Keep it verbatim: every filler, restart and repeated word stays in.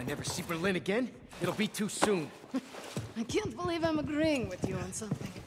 never see Berlin again, it'll be too soon. I can't believe I'm agreeing with you on something.